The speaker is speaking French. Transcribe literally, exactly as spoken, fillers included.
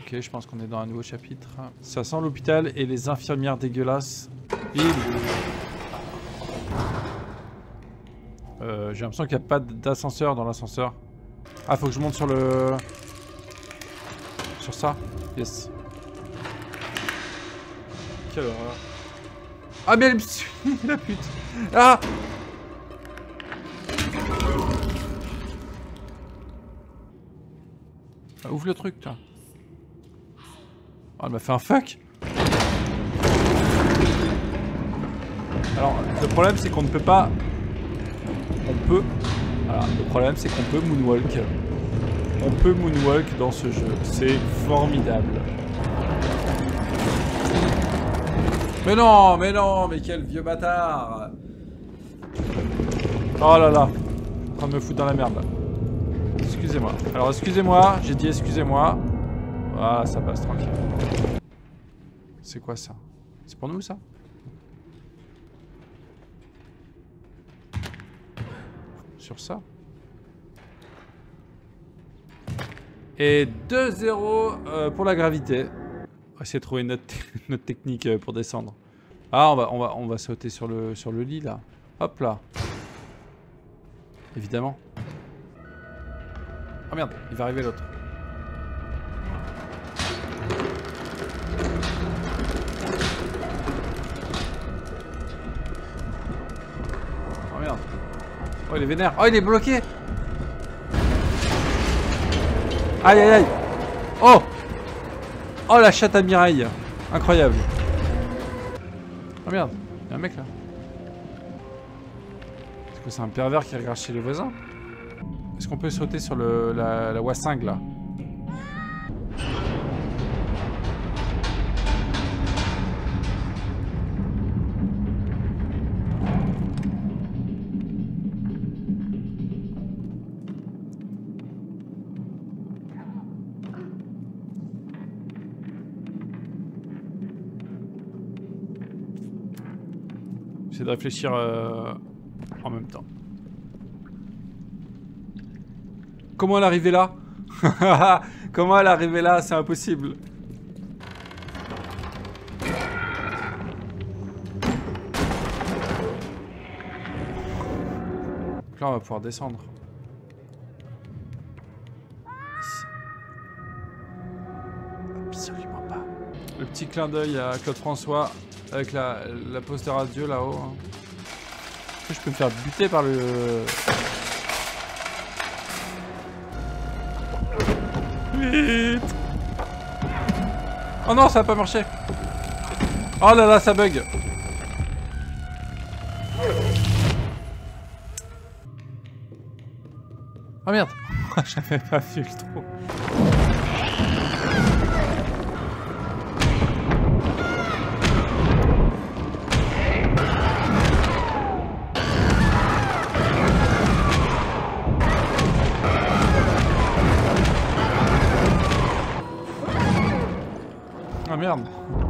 Ok, je pense qu'on est dans un nouveau chapitre. Ça sent l'hôpital et les infirmières dégueulasses. Ville. Euh, J'ai l'impression qu'il n'y a pas d'ascenseur dans l'ascenseur. Ah, faut que je monte sur le... Sur ça. Yes. Quelle horreur. Ah, mais elle me suit, la pute. Ah! Ah, ouvre le truc, toi. Oh, elle m'a fait un fuck. Alors, le problème, c'est qu'on ne peut pas... On peut... Voilà, le problème, c'est qu'on peut moonwalk. On peut moonwalk dans ce jeu. C'est formidable. Mais non, mais non, mais quel vieux bâtard. Oh là là. Je suis en train de me foutre dans la merde, là. Excusez-moi. Alors, excusez-moi. J'ai dit excusez-moi. Voilà, ça passe tranquille. C'est quoi ça? C'est pour nous, ça? Sur ça. Et deux zéro euh, pour la gravité. On va essayer de trouver notre, notre technique euh, pour descendre. Ah, on va, on va, on va sauter sur le, sur le lit, là. Hop là. Évidemment. Oh merde, il va arriver l'autre. Oh merde. Oh, il est vénère. Oh, il est bloqué. Aïe aïe aïe. Oh. Oh, la chatte à Mireille. Incroyable. Oh merde, il y a un mec là. Est-ce que c'est un pervers qui regarde chez les voisins? Est-ce qu'on peut sauter sur le, la, la wassingue là? J'essaie de réfléchir euh, en même temps. Comment elle est arrivée là? Comment elle est arrivée là? C'est impossible. Donc là on va pouvoir descendre. Ici. Absolument pas. Le petit clin d'œil à Claude François avec la, la poster radio là-haut. Hein. Je peux me faire buter par le... Vite. Oh non, ça a pas marché. Oh là là, ça bug. Oh merde. J'avais pas vu le trou. Ah merde.